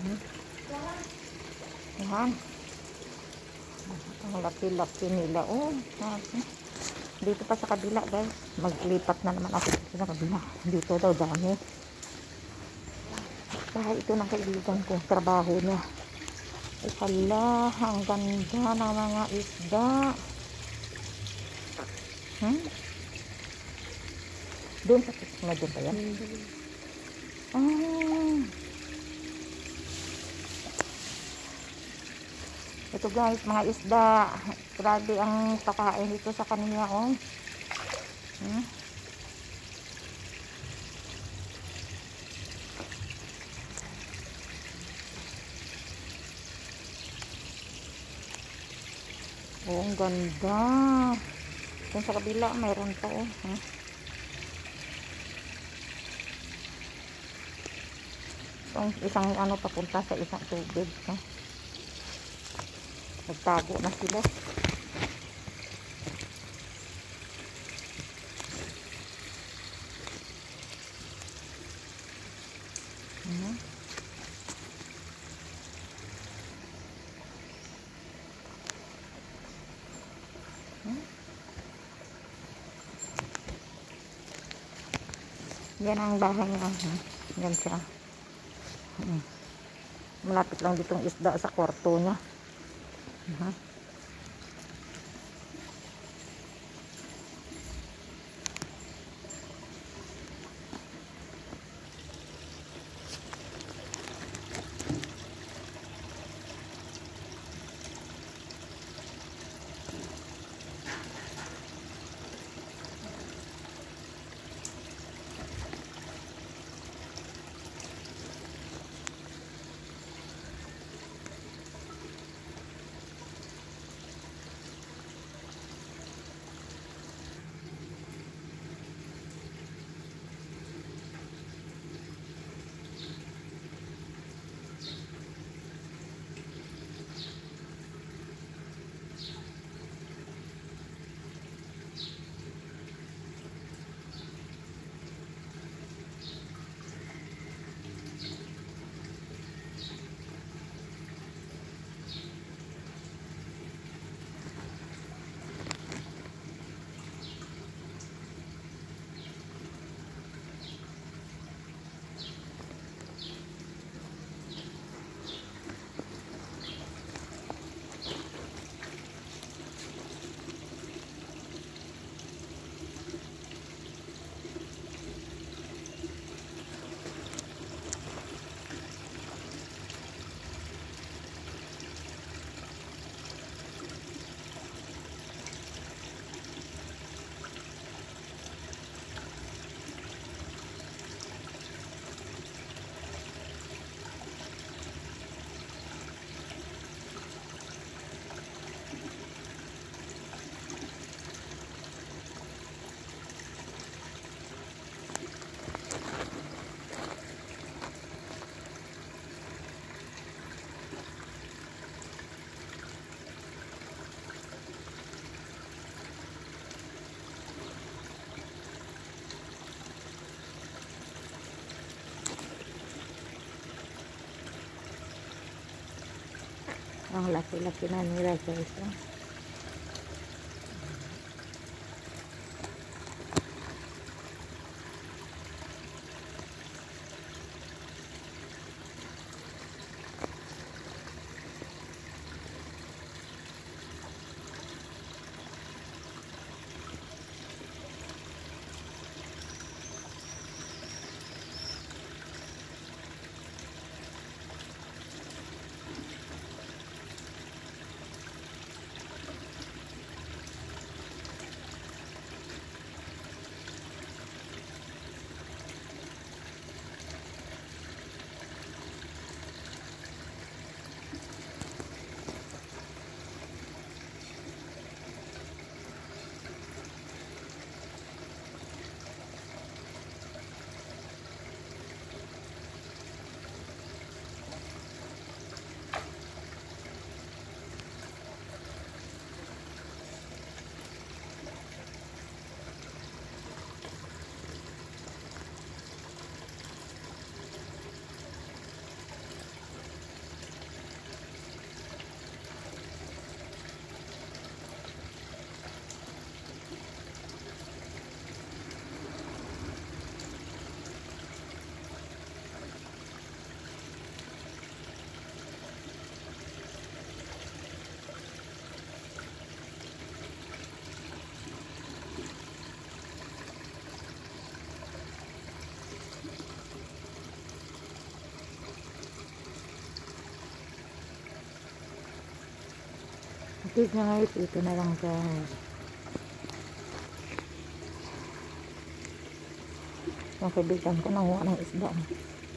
Yan. Ang laki-laki nila. Oh, dito pa sa kabila, guys. Maglipat na naman ako dito sa kabila. Dito daw dami. Kaya ito ng kaibigan ko. Trabaho niya. Ay pala, ang ganda ng mga isda. Doon sa kisma, doon pa yan. Ito guys, mga isda. Grabe ang pakain dito sa kanila, oh. Oh, ang ganda. Doon sa kabila, mayroon pa, oh. Isang ano papunta sa isang tubig, nagtago na sila. Yan ang bahay niya. Yan siya. Malapit lang ditong isda sa kwarto niya. Ang laki-laki na nila guys. Good night. Ito na lang guys. Yung kaibigan ko nanguha ng isda.